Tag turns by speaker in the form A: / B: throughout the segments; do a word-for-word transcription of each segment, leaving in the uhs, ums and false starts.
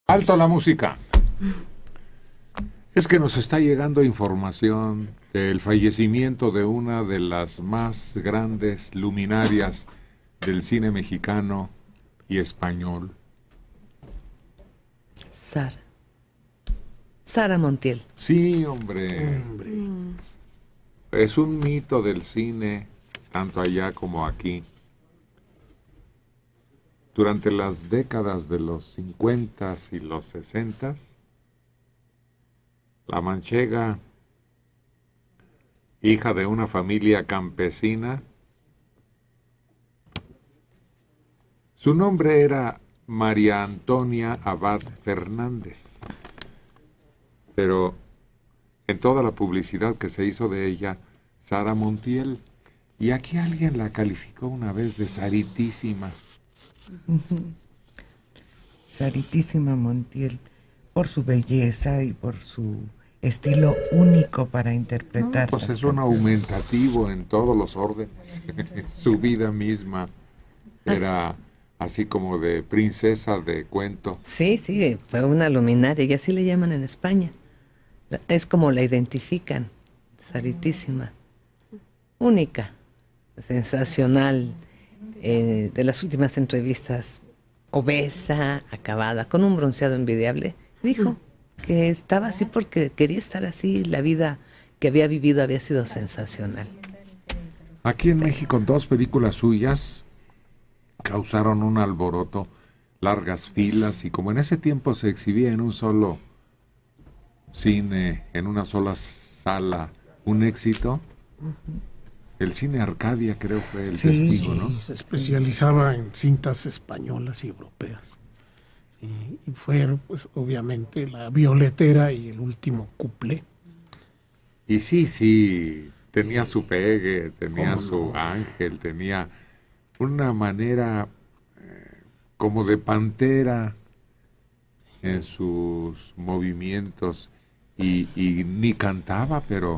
A: Alto la música. Es que nos está llegando información del fallecimiento de una de las más grandes luminarias del cine mexicano y español.
B: Sara. Sara Montiel.
A: Sí, hombre.
C: Hombre.
A: Es un mito del cine, tanto allá como aquí. Durante las décadas de los cincuentas y los sesentas, la manchega, hija de una familia campesina, su nombre era María Antonia Abad Fernández, pero en toda la publicidad que se hizo de ella, Sara Montiel, y aquí alguien la calificó una vez de Saritísima.
C: Uh-huh. Saritísima Montiel, por su belleza y por su estilo único para interpretar.
A: No, pues es un aumentativo en todos los órdenes. Su vida misma era así como de princesa de cuento.
B: Sí, sí, fue una luminaria y así le llaman en España. Es como la identifican, Saritísima. Única, sensacional. Eh, de las últimas entrevistas, obesa, acabada, con un bronceado envidiable, dijo que estaba así porque quería estar así, la vida que había vivido había sido sensacional.
A: Aquí en México dos películas suyas causaron un alboroto, largas filas, y como en ese tiempo se exhibía en un solo cine, en una sola sala, un éxito, uh-huh. El cine Arcadia creo fue el sí, testigo, ¿no?
D: Se especializaba en cintas españolas y europeas. Sí, y fue, pues, obviamente, La Violetera y El Último Cuplé.
A: Y sí, sí, tenía su pegue, tenía su no? ángel, tenía una manera eh, como de pantera en sus movimientos y, y ni cantaba, pero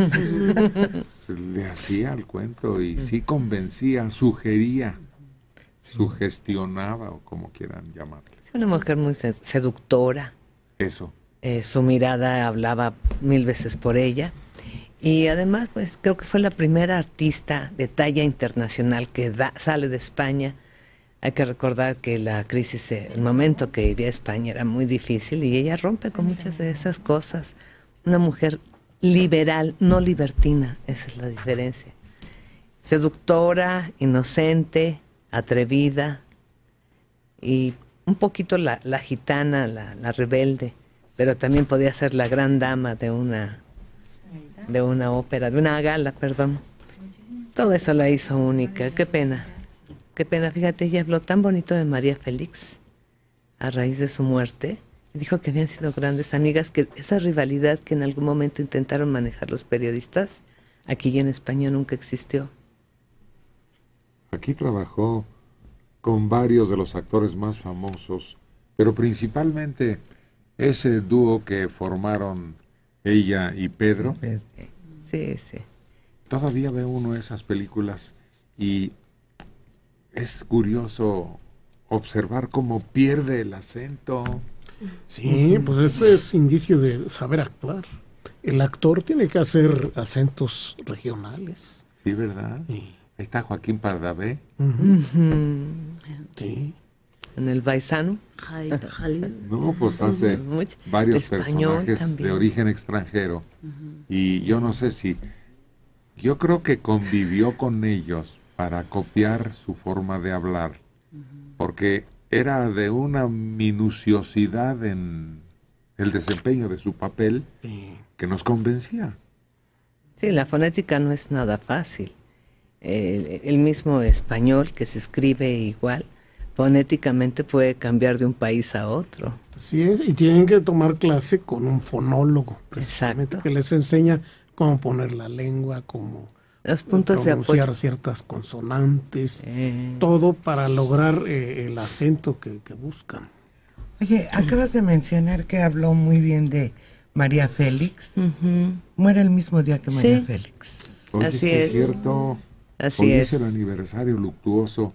A: le hacía el cuento y sí convencía, sugería, sí. sugestionaba o como quieran llamarle.
B: Una mujer muy seductora.
A: Eso.
B: Eh, su mirada hablaba mil veces por ella y además pues creo que fue la primera artista de talla internacional que da, sale de España. Hay que recordar que la crisis, el momento que vivía España era muy difícil y ella rompe con muchas de esas cosas. Una mujer liberal, no libertina, esa es la diferencia. Seductora, inocente, atrevida y un poquito la, la gitana, la, la rebelde, pero también podía ser la gran dama de una, de una ópera, de una gala, perdón. Todo eso la hizo única, qué pena, qué pena. Fíjate, ella habló tan bonito de María Félix a raíz de su muerte. Dijo que habían sido grandes amigas, que esa rivalidad que en algún momento intentaron manejar los periodistas, aquí en España nunca existió.
A: Aquí trabajó con varios de los actores más famosos, pero principalmente ese dúo que formaron ella y Pedro.
B: Sí, sí.
A: Todavía ve uno esas películas y es curioso observar cómo pierde el acento.
D: Sí, pues ese es indicio de saber actuar. El actor tiene que hacer acentos regionales.
A: Sí, ¿verdad? Sí. Ahí está Joaquín Pardavé.
B: Uh-huh. Uh-huh.
D: Sí.
B: En El Baisano.
A: No, pues hace Mucho. varios personajes también. De origen extranjero. Uh-huh. Y yo no sé si... Yo creo que convivió con ellos para copiar su forma de hablar. Uh-huh. Porque... era de una minuciosidad en el desempeño de su papel sí. que nos convencía.
B: Sí, la fonética no es nada fácil. El, el mismo español que se escribe igual, fonéticamente puede cambiar de un país a otro.
D: Así es, y tienen que tomar clase con un fonólogo, precisamente, que les enseña cómo poner la lengua, cómo...
B: Los puntos
D: pronunciar
B: de apoyo.
D: Ciertas consonantes,
B: eh.
D: todo para lograr eh, el acento que, que buscan.
C: Oye, acabas de mencionar que habló muy bien de María Félix. Uh-huh. Muere el mismo día que María
B: sí.
C: Félix.
A: Oye,
B: Así
A: es.
B: es
A: cierto.
B: Así
A: Hoy
B: es.
A: es el aniversario luctuoso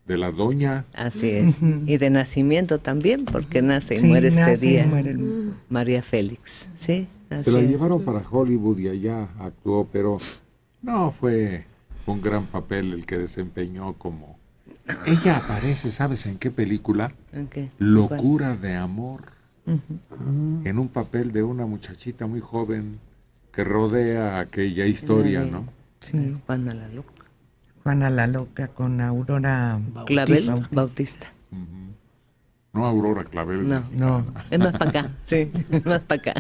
A: de la doña.
B: Así es. Y de nacimiento también, porque nace y
C: sí,
B: muere este
C: nace
B: día.
C: Y muere el...
B: María Félix, sí. Así
A: Se la
B: es.
A: llevaron para Hollywood y allá actuó, pero no fue un gran papel el que desempeñó como... Ella aparece, ¿sabes en qué película?
B: Okay.
A: Locura de amor.
C: Uh-huh.
A: En un papel de una muchachita muy joven que rodea aquella historia, ¿no?
C: Sí.
B: Juana la Loca.
C: Juana la Loca con Aurora
B: Clavel
C: Bautista.
B: Bautista.
A: Uh-huh. No Aurora Clavel.
B: No,
C: no.
B: Es más para acá, sí, es más para acá.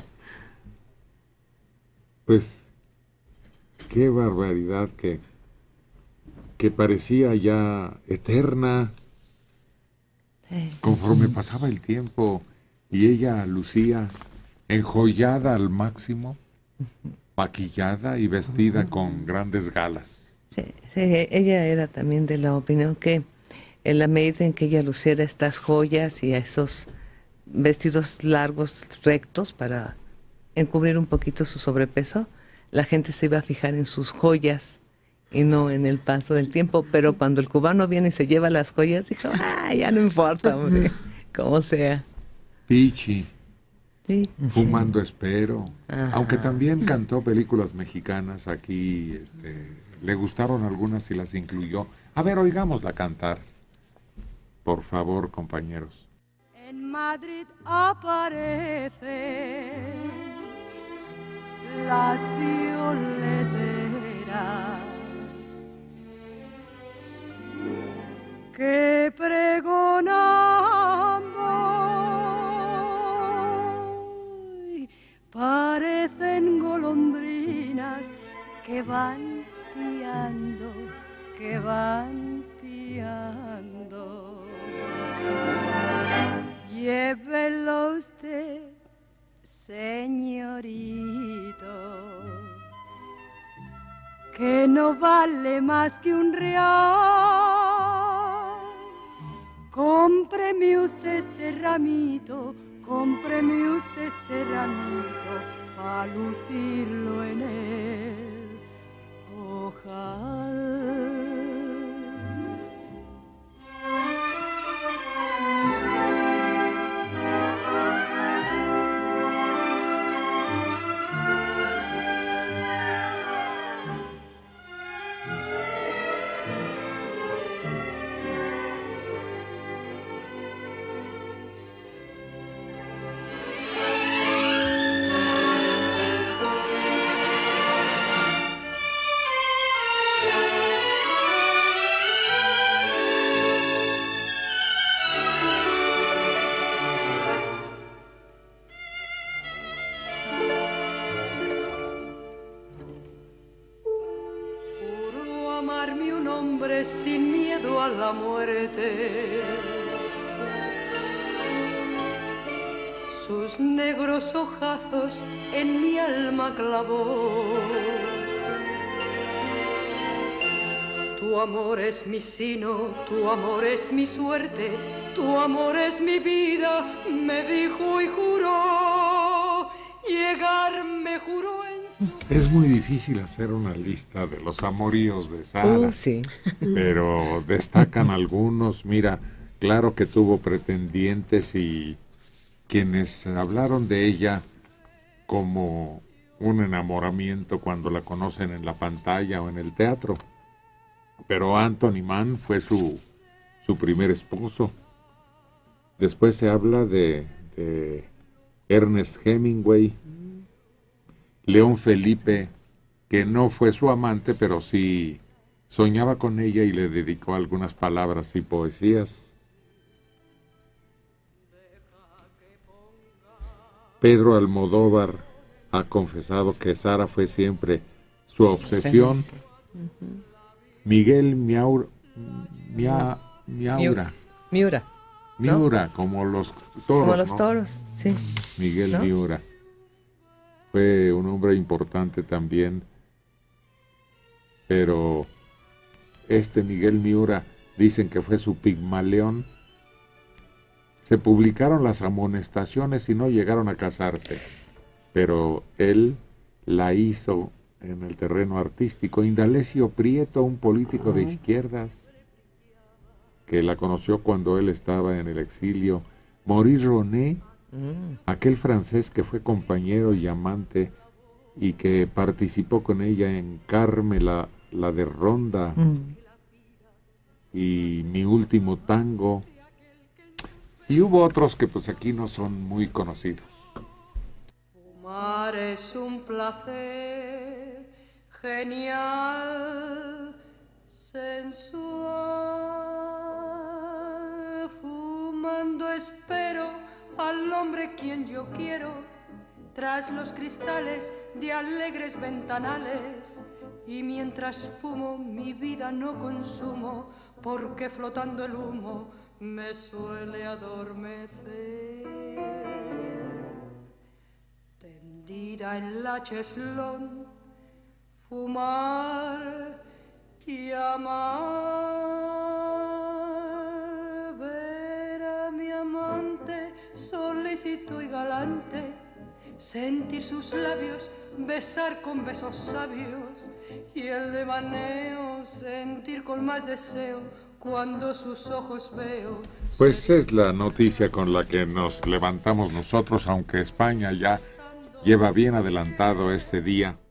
A: Pues, qué barbaridad que, que parecía ya eterna. Sí. Conforme pasaba el tiempo y ella lucía enjollada al máximo, maquillada y vestida uh-huh. con grandes galas.
B: Sí, sí, ella era también de la opinión que en la medida en que ella luciera estas joyas y esos vestidos largos, rectos, para encubrir un poquito su sobrepeso, la gente se iba a fijar en sus joyas y no en el paso del tiempo. Pero cuando el cubano viene y se lleva las joyas, dijo, ah, ya no importa, hombre, como sea.
A: Pichi.
B: Sí.
A: Fumando espero. Ajá. Aunque también cantó películas mexicanas aquí, este, le gustaron algunas y las incluyó. A ver, oigámosla cantar. Por favor, compañeros.
E: En Madrid aparecen las violeteras que pregonando parecen golondrinas que van piando, que van piando. Llévelo usted, señorito, que no vale más que un real. Cómpreme usted este ramito, cómpreme usted este ramito, pa' lucirlo en el ojal. Sin miedo a la muerte, sus negros ojazos en mi alma clavó. Tu amor es mi sino, tu amor es mi suerte, tu amor es mi vida, me dijo y juró, llegar me juró en su...
A: Es muy difícil hacer una lista de los amoríos de Sara,
B: uh, sí.
A: pero destacan algunos. Mira, claro que tuvo pretendientes y quienes hablaron de ella como un enamoramiento cuando la conocen en la pantalla o en el teatro. Pero Anthony Mann fue su, su primer esposo. Después se habla de, de Ernest Hemingway, León Felipe, que no fue su amante, pero sí soñaba con ella y le dedicó algunas palabras y poesías. Pedro Almodóvar ha confesado que Sara fue siempre su obsesión. Miguel Miaur, Mia, Miaura.
B: Miura.
A: Miura, ¿no? Como los toros.
B: Como los
A: ¿no?
B: toros, sí.
A: Miguel
B: ¿no?
A: Miura. Fue un hombre importante también, pero este Miguel Miura dicen que fue su Pigmalión. Se publicaron las amonestaciones y no llegaron a casarse, pero él la hizo en el terreno artístico. Indalecio Prieto, un político uh-huh. de izquierdas, que la conoció cuando él estaba en el exilio. Maurice Ronet, mm. aquel francés que fue compañero y amante y que participó con ella en Carmela, la de Ronda, mm. y Mi último tango. Y hubo otros que pues aquí no son muy conocidos.
E: Fumar es un placer genial, sensual. Fumando espero al hombre quien yo quiero, tras los cristales de alegres ventanales. Y mientras fumo mi vida no consumo, porque flotando el humo me suele adormecer. Tendida en la cheslón, fumar y amar, ver a mi amante solícito y galante, sentir sus labios, besar con besos sabios, y el devaneo sentir con más deseo cuando sus ojos veo.
A: Pues es la noticia con la que nos levantamos nosotros, aunque España ya lleva bien adelantado este día.